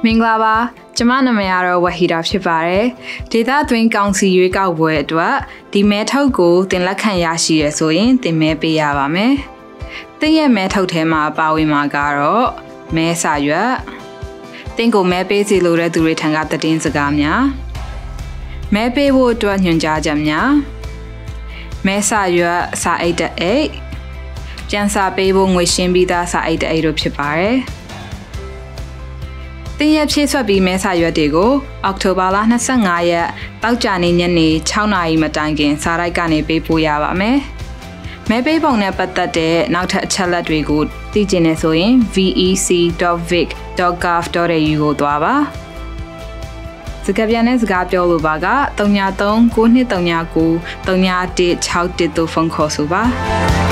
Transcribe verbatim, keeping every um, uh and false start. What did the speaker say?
မင်္ဂလာပါကျမနာမည်ကတော့ဝဟီဒါဖြစ်ပါတယ်ဒေတာတွင်ကောင်စီရွေးကောက်ပွဲအတွက်ဒီမဲထုတ်ကိုတင်လက်ခံရရှိရဆိုရင်တင်မဲပေးရပါမယ်တင်ရဲ့မဲထုတ်ထဲမှာပါဝင်မှာကတော့မဲစာရွက်တင်ကိုမဲပေးစီလိုတဲ့သူတွေထံကတည်င်းစကားများမဲပေးဖို့အတွက်ညွှန်ကြားချက်များမဲစာရွက်စာအိတ်တအိတ်ပြန်စာပေးဖို့ငွေရှင်းပြီးသားစာအိတ်တအိတ်တို့ဖြစ်ပါတယ်တင်ရဖြည့်ဆွတ်ပြီးမဲစာရွက်တွေကိုအောက်တိုဘာလ၂၅ရက်တောက်ကြနေညနေ၆နာရီမတိုင်ခင်စာရိုက်ကနေပေးပို့ရပါမယ်။မဲပေးပုံနဲ့ပတ်သက်တဲ့နောက်ထပ်အချက်လက်တွေကိုသိချင်နေဆိုရင် v e c dot vic dot gov dot a u ကိုသွားပါ။စကားပြန်တဲ့စကားပြောလိုပါက၃၃ ၉၂၃၉ ၃၁၆၁တို့ဖုန်းခေါ်ဆိုပါ။